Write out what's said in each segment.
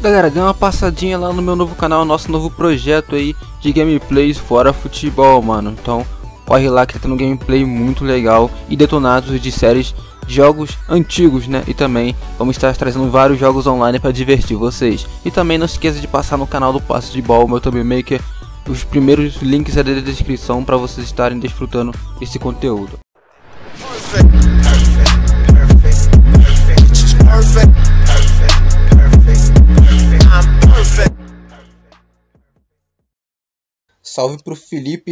Galera, dê uma passadinha lá no meu novo canal, nosso novo projeto aí de gameplays fora futebol, mano. Então corre lá que tá tendo gameplay muito legal e detonados de séries, jogos antigos, né? E também vamos estar trazendo vários jogos online para divertir vocês. E também não se esqueça de passar no canal do Passe de Ball, meu Thumb Maker. Os primeiros links aí da descrição para vocês estarem desfrutando esse conteúdo. Salve pro Felipe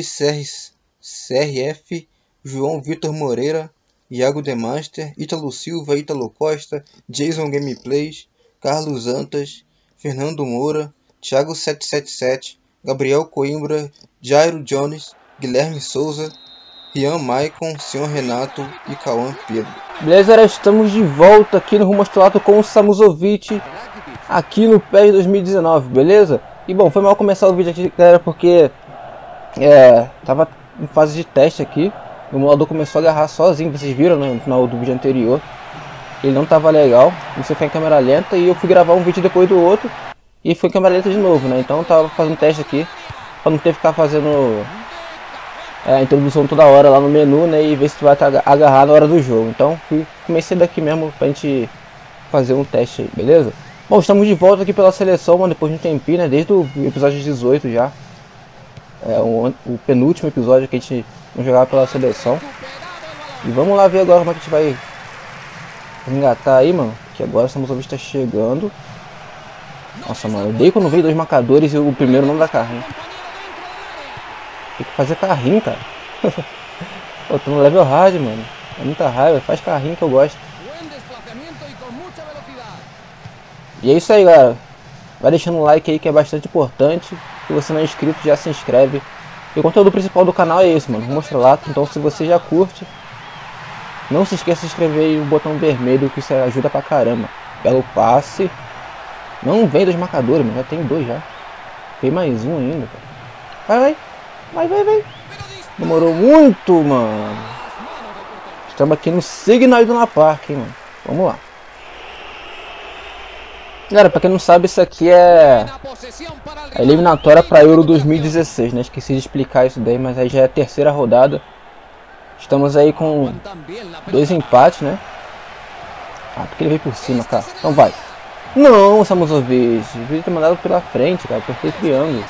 CRF, João Vitor Moreira, Iago Demaster, Ítalo Silva, Ítalo Costa, Jason Gameplays, Carlos Antas, Fernando Moura, Thiago 777, Gabriel Coimbra, Jairo Jones, Guilherme Souza, Rian Maicon, Senhor Renato e Cauã Pedro. Beleza, galera, estamos de volta aqui no Rumo Astolato com o Samuzovic aqui no PES 2019, beleza? E bom, foi mal começar o vídeo aqui, galera, porque tava em fase de teste aqui. O emulador começou a agarrar sozinho, vocês viram no final do vídeo anterior. Ele não tava legal, você foi em câmera lenta e eu fui gravar um vídeo depois do outro e foi em câmera lenta de novo, né? Então eu tava fazendo teste aqui pra não ter que ficar fazendo a introdução toda hora lá no menu, né? E ver se tu vai agarrar na hora do jogo. Então comecei daqui mesmo pra gente fazer um teste aí, beleza? Bom, estamos de volta aqui pela seleção, mano, depois de um tempinho, né? Desde o episódio 18 já. O penúltimo episódio que a gente não jogava pela seleção. E vamos lá ver agora como é que a gente vai engatar aí, mano. Que agora o Samuzovic tá chegando. Nossa, mano, eu odeio quando veio dois marcadores e o primeiro não dá carrinho. Tem que fazer carrinho, cara. Pô, tô no level hard, mano. É muita raiva, faz carrinho que eu gosto. E é isso aí, galera. Vai deixando um like aí que é bastante importante. Se você não é inscrito, já se inscreve. E o conteúdo principal do canal é esse, mano. Mostra lá. Então se você já curte, não se esqueça de se inscrever aí no botão vermelho, que isso ajuda pra caramba. Belo passe. Não vem dos marcadores, mano. Já tem dois já. Tem mais um ainda, cara. Vai. Demorou muito, mano. Estamos aqui no Signal Iduna Park, hein, mano. Vamos lá. Galera, pra quem não sabe, isso aqui é a eliminatória para Euro 2016, né? Esqueci de explicar isso daí, mas aí já é a terceira rodada. Estamos aí com 2 empates, né? Ah, porque ele veio por cima, cara. Então vai. Não, Samuzovic. Devia ter mandado pela frente, cara. Apertei triângulo.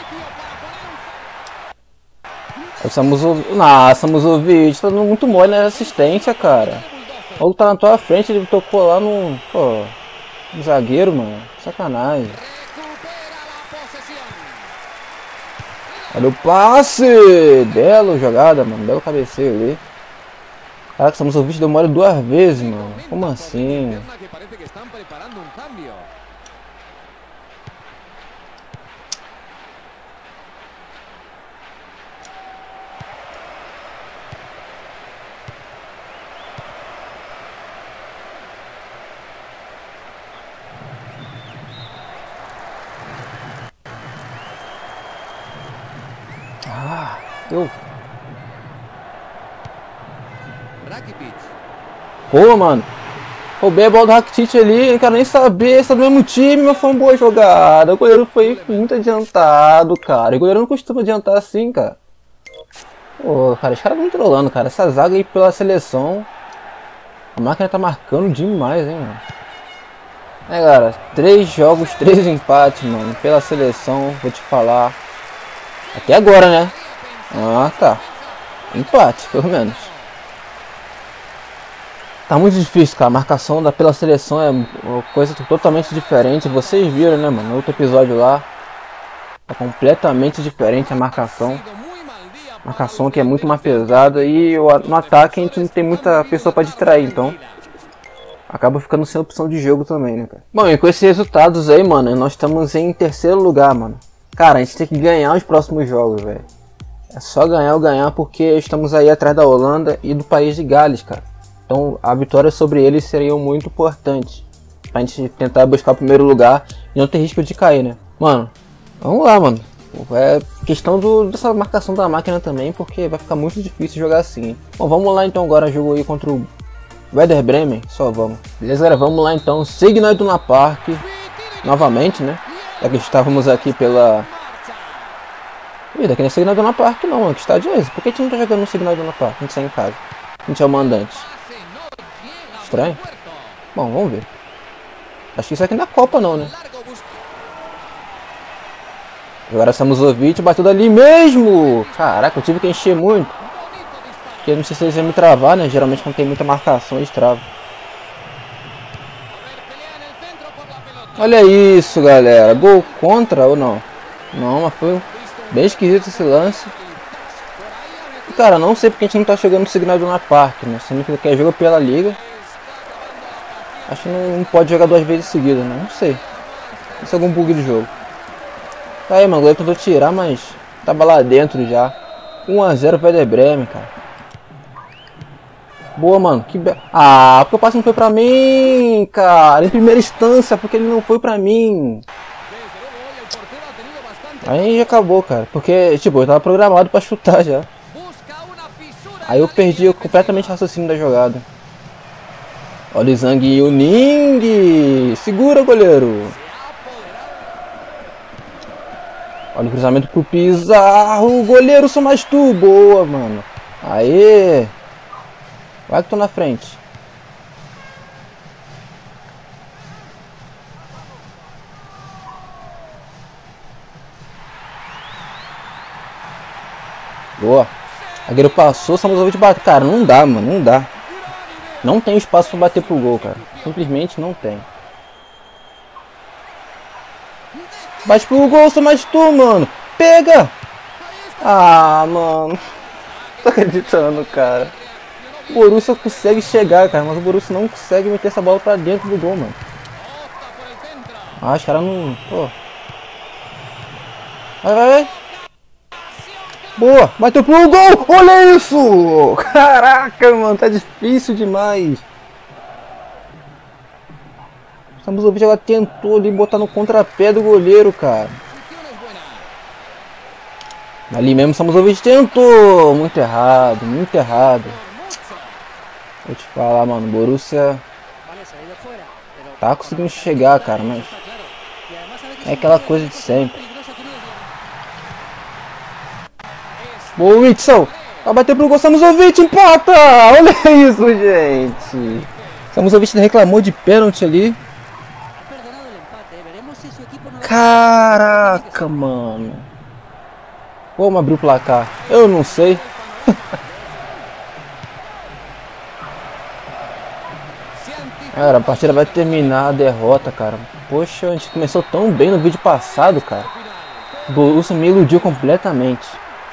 O Samuzovic tá dando muito mole na assistência, cara. O maluco tá na tua frente, ele tocou lá no... Pô... zagueiro, mano, sacanagem. Olha o passe! Belo jogada, mano, belo cabeceio ali. Caraca, Samuzovic deu mole 2 vezes, mano. Como assim? Deu. Pô, mano. Roubei a bola do Rakitic ali, não quero nem saber, está do mesmo time, mas foi uma boa jogada. O goleiro foi muito adiantado, cara. O goleiro não costuma adiantar assim, cara. Pô, cara, os caras estão trolando, cara. Essa zaga aí pela seleção, a máquina tá marcando demais, hein, mano. Galera, 3 jogos, 3 empates, mano, pela seleção, vou te falar. Até agora, né? Ah, tá. Empate, pelo menos. Tá muito difícil, cara. A marcação pela seleção é uma coisa totalmente diferente. Vocês viram, né, mano? No outro episódio lá. É completamente diferente a marcação. Marcação que é muito mais pesada. E no ataque a gente não tem muita pessoa pra distrair, então acaba ficando sem opção de jogo também, né, cara? Bom, e com esses resultados aí, mano, nós estamos em terceiro lugar, mano. Cara, a gente tem que ganhar os próximos jogos, velho. É só ganhar ou ganhar, porque estamos aí atrás da Holanda e do país de Gales, cara. Então a vitória sobre eles seria muito importante pra gente tentar buscar o primeiro lugar e não ter risco de cair, né? Mano, vamos lá, mano. É questão dessa marcação da máquina também, porque vai ficar muito difícil jogar assim, hein? Bom, vamos lá então agora, jogo aí contra o Werder Bremen. Só vamos. Beleza, galera? Vamos lá então. Signal Iduna Park. novamente, né? Já que estávamos aqui pela... Ih, daqui não é Signal Iduna Park não, mano. Que estádio é esse? Por que a gente não tá jogando no Signal Iduna Park? A gente sai em casa. A gente é o mandante. Estranho? Bom, vamos ver. Acho que isso aqui não é Copa não, né? Agora Samuzovic bateu dali mesmo! Caraca, eu tive que encher muito. Porque eu não sei se eles iam me travar, né? Geralmente quando tem muita marcação eles travam. Olha isso, galera. Gol contra ou não? Não, mas foi bem esquisito esse lance. E, cara, não sei porque a gente não tá chegando no Signal Iduna Park, né? Sendo que ele quer jogar pela liga. Acho que não pode jogar 2 vezes seguidas, né? Não sei. Isso é algum bug do jogo. Tá aí, mano. O goleiro tentou tirar, mas tava lá dentro já. 1 a 0 pro Werder Bremen, cara. Boa, mano. Ah, porque o passe não foi pra mim, cara. Em primeira instância, porque ele não foi pra mim. Aí já acabou, cara. Porque, tipo, eu tava programado pra chutar já. Aí eu perdi completamente o raciocínio da jogada. Olha o Zhang e o Ning. Segura, goleiro. Olha o cruzamento pro Pizarro. Goleiro, só mais tu. Boa, mano. Aê. Vai que tô na frente. Boa. Zagueiro passou, Samuzovic bateu. Cara, não dá, mano. Não dá. Não tem espaço pra bater pro gol, cara. Simplesmente não tem. Bate pro gol, só mais tu, mano. Pega! Ah, mano. Tô acreditando, cara. O Borussia consegue chegar, cara. Mas o Borussia não consegue meter essa bola pra dentro do gol, mano. Ah, os caras não... Pô. Vai. Boa, bateu pro gol, olha isso! Caraca, mano, tá difícil demais. O Samuzovic ela tentou ali botar no contrapé do goleiro, cara. Ali mesmo o Samuzovic tentou, muito errado, muito errado. Vou te falar, mano, o Borussia tá conseguindo chegar, cara, mas é aquela coisa de sempre. Boa, Witzel! Vai bater pro gol, Samuzovic, empata! Olha isso, gente! Samuzovic reclamou de pênalti ali. Caraca, mano! Vamos abrir o placar. Eu não sei. Cara, a partida vai terminar a derrota, cara. Poxa, a gente começou tão bem no vídeo passado, cara. O Borussia me iludiu completamente.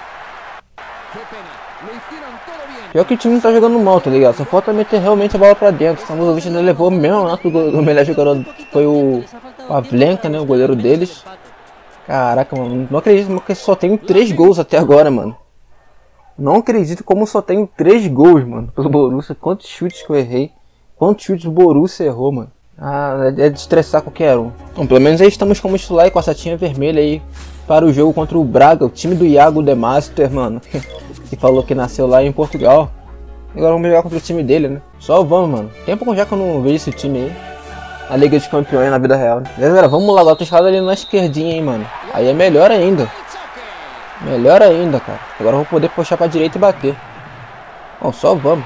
Pior que o time não tá jogando mal, tá ligado? Só falta meter realmente a bola pra dentro. O Samuzovic ainda levou mesmo, né? O melhor jogador foi o Pavlenka, né? O goleiro deles. Caraca, mano. Não acredito que só tenho 3 gols até agora, mano. Não acredito como só tenho 3 gols, mano. Pelo Borussia. Quantos chutes que eu errei. Quantos chutes o Borussia errou, mano. Ah, é de estressar qualquer um. Bom, pelo menos aí estamos como titular e com a setinha vermelha aí para o jogo contra o Braga, o time do Iago The Master, mano. Que falou que nasceu lá em Portugal. Agora vamos jogar contra o time dele, né? Só vamos, mano. Tempo já que eu não vejo esse time aí. Na Liga dos Campeões, na vida real. Beleza, galera? Vamos lá. Agora tô escalado ali na esquerdinha, hein, mano. Aí é melhor ainda. Melhor ainda, cara. Agora eu vou poder puxar pra direita e bater. Bom, só vamos.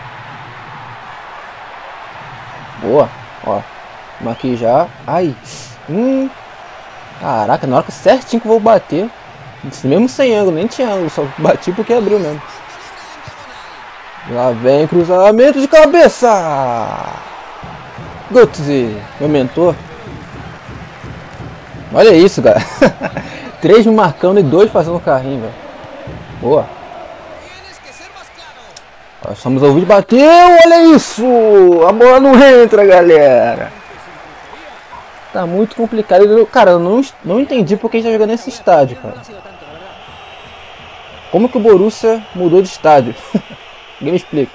Boa. Ó. Vamos aqui já. Ai. Caraca, na hora que certinho que eu vou bater. Mesmo sem ângulo, nem tinha ângulo. Só bati porque abriu mesmo. Lá vem cruzamento de cabeça. Götze, meu mentor. Olha isso, cara. 3 me marcando e 2 fazendo carrinho, velho. Boa. Samuzovic bateu, olha isso. A bola não entra, galera. Tá muito complicado. Cara, eu não entendi porque a gente tá jogando nesse estádio, cara. Como que o Borussia mudou de estádio? Ninguém me explica.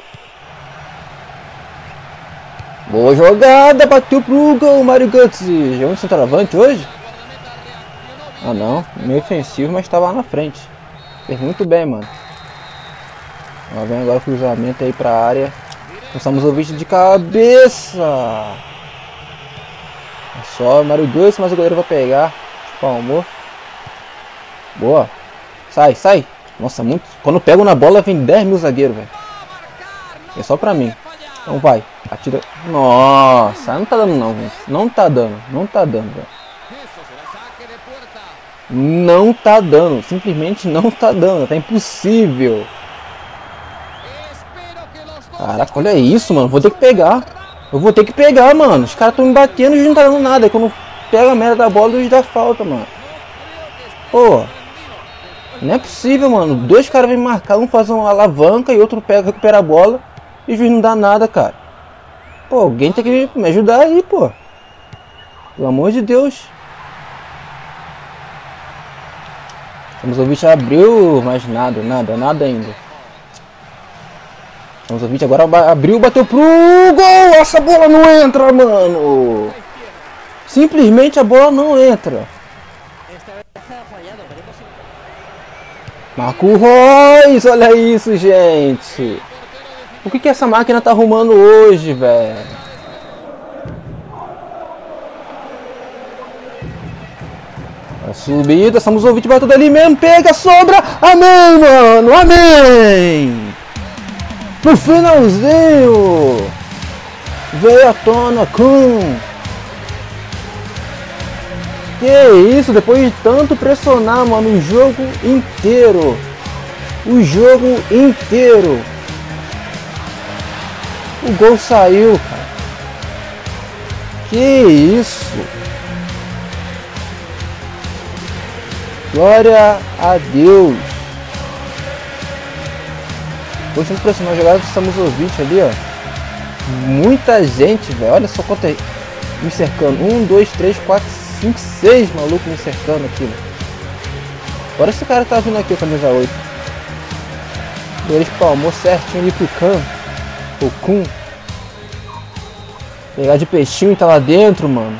Boa jogada, bateu pro gol, Mario Götze. Jogando centroavante hoje? Ah não, meio ofensivo, mas tava lá na frente. Fez muito bem, mano. Ó, vem agora o cruzamento aí pra área. Começamos o vídeo de cabeça. É só Mário Götze, mas o goleiro vai pegar. Palmou. Boa. Sai, sai. Nossa, muito. Quando pego na bola vem 10 mil zagueiros, velho. É só pra mim. Então vai. Atira. Nossa, não tá dando não, gente. Não tá dando. Não tá dando, velho. Não tá dando. Simplesmente não tá dando. Tá impossível. Caraca, olha isso, mano. Vou ter que pegar. Eu vou ter que pegar, mano. Os caras tão me batendo e não tá dando nada. Quando pega a merda da bola, eles dão falta, mano. Pô. Não é possível, mano. Dois caras vêm marcar, um faz uma alavanca e outro pega, recupera a bola. E o juiz não dá nada, cara. Pô, alguém tem que me ajudar aí, pô. Pelo amor de Deus. Samuzovic abriu, mas nada ainda. Samuzovic agora abriu, bateu pro gol. Essa bola não entra, mano. Simplesmente a bola não entra. Marco Reus, olha isso, gente. O que essa máquina tá arrumando hoje, velho? A subida, Samuzovic vai tudo ali mesmo, pega, sobra, amém, mano, amém! No finalzinho, veio à tona com... Que isso, depois de tanto pressionar, mano, o jogo inteiro. O jogo inteiro. O gol saiu, cara. Que isso. Glória a Deus. Gostando de pressionar a jogada do Samuzovic ali, ó. Muita gente, velho. Olha só quanto é me cercando. 1, 2, 3, 4, 5, 6 malucos me cercando aqui, velho. Agora esse cara tá vindo aqui, camisa 8. Ele espalmou certinho ali pro canto. O Kun. Pegar de peixinho e tá lá dentro, mano.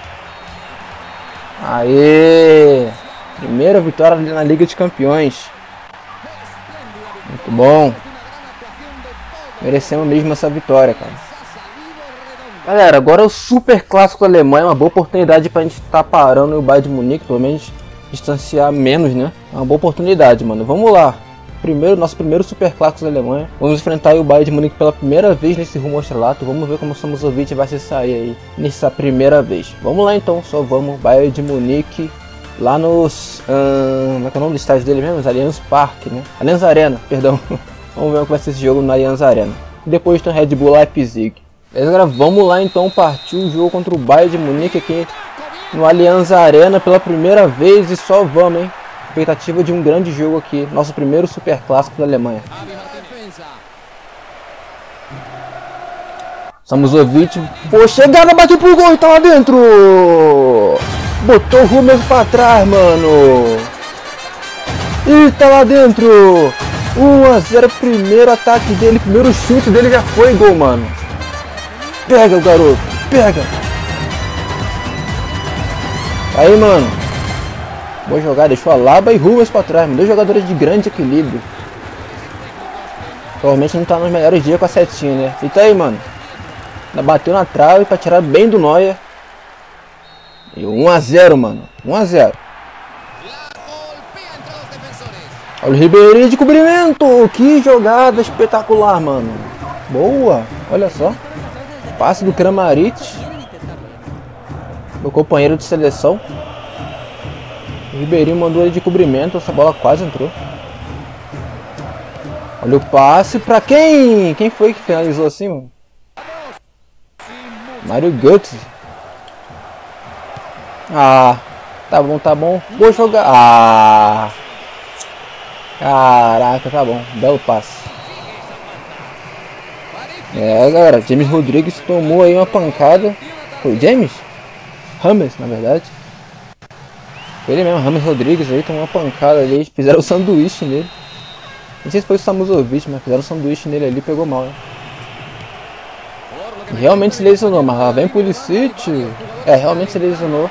Aê! Primeira vitória ali na Liga de Campeões. Muito bom. Merecemos mesmo essa vitória, cara. Galera, agora é o Super Clássico da Alemanha. Uma boa oportunidade pra gente estar parando o Bayern de Munique. Pelo menos distanciar menos, né? É uma boa oportunidade, mano. Vamos lá. Nosso primeiro Super Clássico da Alemanha. Vamos enfrentar o Bayern de Munique pela primeira vez nesse rumo ao estrelato. Vamos ver como o Samuzovic vai se sair aí nessa primeira vez. Vamos lá então, só vamos. Bayern de Munique. Lá nos... como é que é o nome do estádio dele mesmo? Allianz Parque, né? Allianz Arena, perdão. Vamos ver como vai ser esse jogo no Allianz Arena. Depois tem o Red Bull Leipzig. Beleza, galera? Vamos lá então partir o jogo contra o Bayern de Munique aqui no Allianz Arena pela primeira vez. E só vamos, hein? Expectativa de um grande jogo aqui. Nosso primeiro Super Clássico da Alemanha. Samuzovic. Pô, chegada, bateu pro gol e tá lá dentro. Botou o Hummels pra trás, mano. E tá lá dentro. 1-0, primeiro ataque dele. Primeiro chute dele já foi gol, mano. Pega o garoto. Pega. Aí, mano. Boa jogada, deixou a Laba e Hummels pra trás, dois jogadores de grande equilíbrio. Provavelmente não tá nos melhores dias com a setinha, né? E tá aí, mano. Bateu na trave pra tirar bem do Neuer. E 1-0, mano. 1-0. Olha o Ribeirinho de cobrimento. Que jogada espetacular, mano. Boa. Olha só. Passe do Kramaric. Meu companheiro de seleção. O Ribeirinho mandou ele de cobrimento, essa bola quase entrou. Olha o passe pra quem? Quem foi que finalizou assim, mano? Mário Götze. Ah, tá bom, tá bom. Vou jogar. Ah, caraca, tá bom. Belo passe. É, galera, James Rodrigues tomou aí uma pancada. Foi o James? James, na verdade. Ele mesmo, James Rodrigues aí, tomou uma pancada ali, fizeram o sanduíche nele. Não sei se foi o Samuzovic, mas fizeram o sanduíche nele ali e pegou mal, né? Realmente se lesionou, mas lá vem Pulisic. É, realmente se lesionou.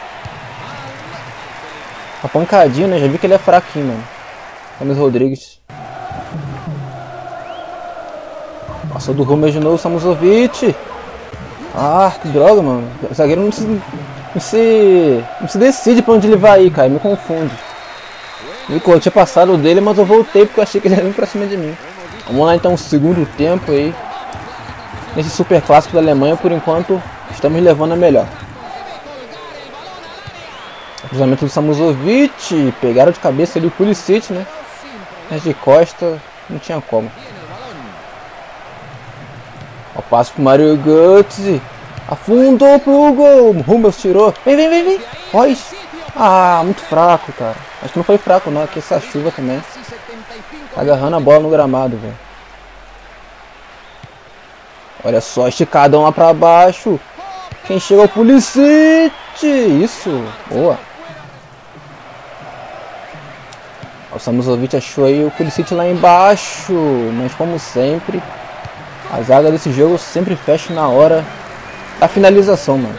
Uma pancadinha, né? Já vi que ele é fraquinho, mano. James Rodrigues. Passou do Hummels de novo, Samuzovic. Ah, que droga, mano. O zagueiro não se decide pra onde ele vai ir, cara. Me confunde. Eu tinha passado dele, mas eu voltei porque eu achei que ele ia vir pra cima de mim. Vamos lá então, segundo tempo aí. Nesse super clássico da Alemanha, por enquanto, estamos levando a melhor. Cruzamento do Samuzovic. Pegaram de cabeça ali o Pulisic, né? Mas de costa, não tinha como. Ó, passo pro Mario Götze. Afundou pro gol. Hummels tirou. Vem. Royce. Ah, muito fraco, cara. Acho que não foi fraco, não. Aqui essa chuva também. Tá agarrando a bola no gramado, velho. Olha só, esticadão lá pra baixo. Quem chega é o Pulisic. Isso. Boa. O Samuzovic achou aí o Pulisic lá embaixo. Mas como sempre, a zaga desse jogo sempre fecha na hora da finalização, mano.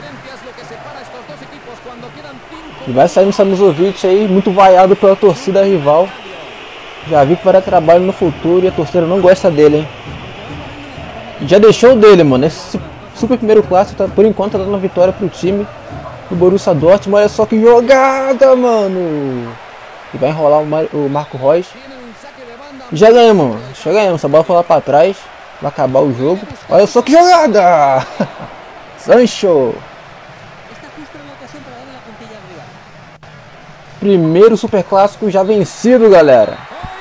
E vai sair o Samuzovic aí, muito vaiado pela torcida rival. Já vi que vai dar trabalho no futuro e a torcida não gosta dele, hein. Já deixou dele, mano. Esse super primeiro clássico, tá, por enquanto, tá dando uma vitória pro time do Borussia Dortmund. Olha só que jogada, mano. E vai enrolar o Marco Reus. Já ganhamos, mano. Já ganhamos. Essa bola foi lá pra trás. Vai acabar o jogo. Olha só que jogada! Sancho! Primeiro super clássico já vencido, galera.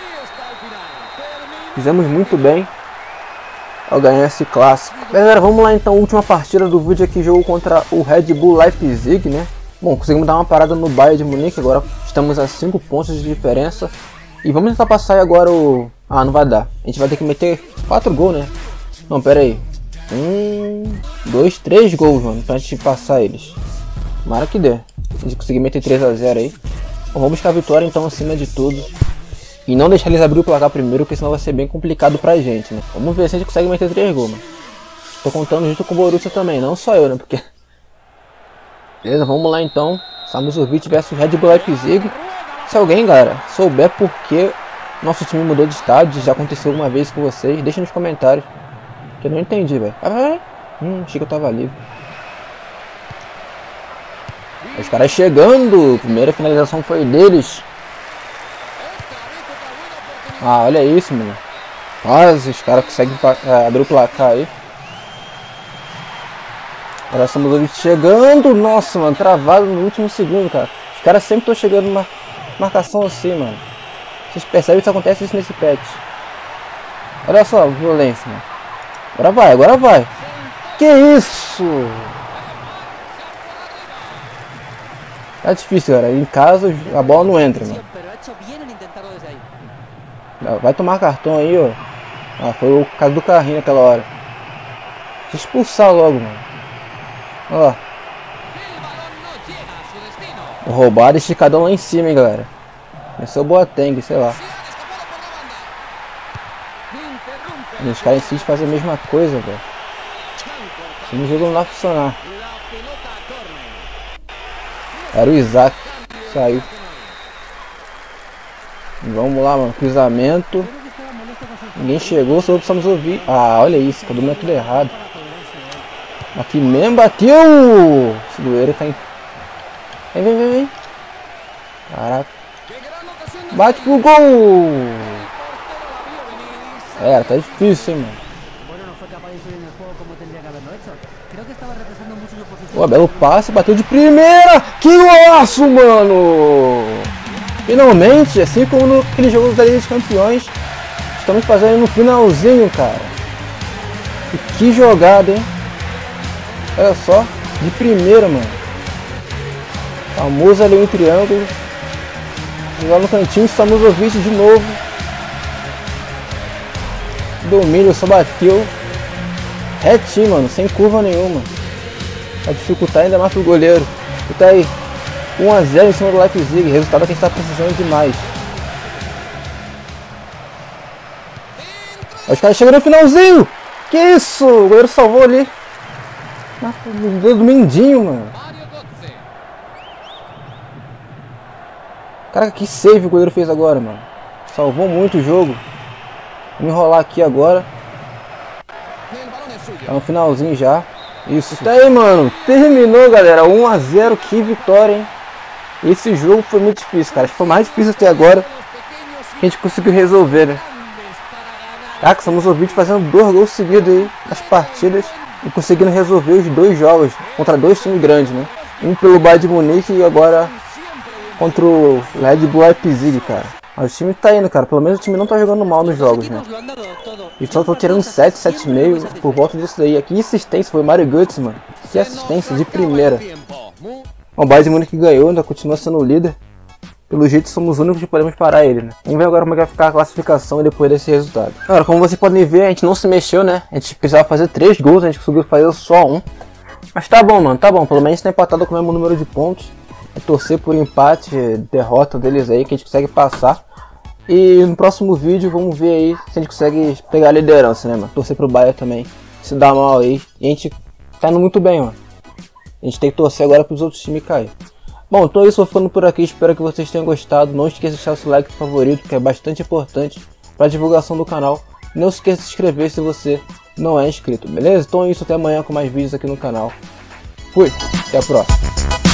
Fizemos muito bem ao ganhar esse clássico. Galera, vamos lá então. Última partida do vídeo aqui. Jogo contra o Red Bull Leipzig, né? Bom, conseguimos dar uma parada no Bayern de Munique. Agora estamos a 5 pontos de diferença. E vamos tentar passar aí agora o... Ah, não vai dar. A gente vai ter que meter 4 gols, né? Não, pera aí. 1, 2, 3 gols, mano, pra gente passar eles. Tomara que dê. A gente conseguir meter 3 a 0 aí. Bom, vamos buscar a vitória então acima de tudo. E não deixar eles abrir o placar primeiro, porque senão vai ser bem complicado pra gente, né? Vamos ver se a gente consegue meter 3 gols, mano. Tô contando junto com o Borussia também, não só eu, né? Porque... Beleza, vamos lá então. Samuzovic versus Red Bull Leipzig. Se alguém, galera, souber por que nosso time mudou de estádio, já aconteceu alguma vez com vocês, deixa nos comentários. Que eu não entendi, velho. Achei que eu tava livre. Os caras chegando. Primeira finalização foi deles. Ah, olha isso, mano. Quase os caras conseguem abrir o placar aí. Agora estamos chegando. Nossa, mano, travado no último segundo, cara. Os caras sempre estão chegando numa marcação assim, mano. Vocês percebem que isso acontece isso nesse patch. Olha só a violência, mano. Agora vai. Que isso? Tá difícil, cara. Em casa a bola não entra, mano. Vai tomar cartão aí, ó. Ah, foi o caso do carrinho naquela hora. Deixa eu expulsar logo, mano. Olha lá. Roubado e esticadão lá em cima, hein, galera. Esse é o Boateng, sei lá. Os caras insistem em fazer a mesma coisa, velho. Se o jogo não vai funcionar. Era o Isaac. Saiu. Vamos lá, mano. Cruzamento. Ninguém chegou, só precisamos ouvir. Ah, olha isso. Todo mundo é tudo errado. Aqui mesmo bateu. Esse doeiro tá em... Vem. Caraca. Bate pro gol. É, tá difícil, hein, mano. Pô, belo passe, bateu de primeira. Que golaço, mano. Finalmente, assim como naquele jogo da Liga dos Campeões, estamos fazendo no finalzinho, cara. E que jogada, hein. Olha só, de primeira, mano. Famoso ali em triângulo. Lá no cantinho, Samuzovic de novo. Domínio, só bateu. Retinho, mano, sem curva nenhuma. Vai dificultar ainda mais pro goleiro. E tá aí, 1 a 0 em cima do Leipzig. Resultado que a gente tá precisando demais. Os caras chegam no finalzinho. Que isso? O goleiro salvou ali. No dedo do Mindinho, mano. Caraca, que save o goleiro fez agora, mano. Salvou muito o jogo. Vamos enrolar aqui agora. Tá no finalzinho já. Isso. Tá aí, mano. Terminou, galera. 1 a 0. Que vitória, hein? Esse jogo foi muito difícil, cara. Acho que foi mais difícil até agora. Que a gente conseguiu resolver, né? Caraca, somos ouvintes fazendo 2 gols seguidos aí nas partidas. E conseguindo resolver os 2 jogos contra 2 times grandes, né? Um pelo Bayern de Munique e agora contra o Red Bull Leipzig, cara. Mas o time tá indo, cara. Pelo menos o time não tá jogando mal nos jogos, né? E só tô tirando 7, 7,5 por volta disso daí. Que assistência, foi o Mario Götze, mano. Que assistência de primeira. Bom, o Bayern de Munique ganhou, ainda continua sendo o líder. Pelo jeito somos os únicos que podemos parar ele, né? Vamos ver agora como é que vai ficar a classificação depois desse resultado. Agora, como vocês podem ver, a gente não se mexeu, né? A gente precisava fazer 3 gols, a gente conseguiu fazer só 1. Mas tá bom, mano, tá bom. Pelo menos a gente tá empatado com o mesmo número de pontos. É torcer por empate, derrota deles aí, que a gente consegue passar. E no próximo vídeo vamos ver aí se a gente consegue pegar a liderança, né, mano? Torcer pro Bayern também, se dá mal aí. E a gente tá indo muito bem, mano. A gente tem que torcer agora pros outros times cair. Bom, então é isso, vou ficando por aqui, espero que vocês tenham gostado. Não esqueça de deixar o seu like favorito, que é bastante importante para a divulgação do canal. E não se esqueça de se inscrever se você não é inscrito, beleza? Então é isso, até amanhã com mais vídeos aqui no canal. Fui, até a próxima.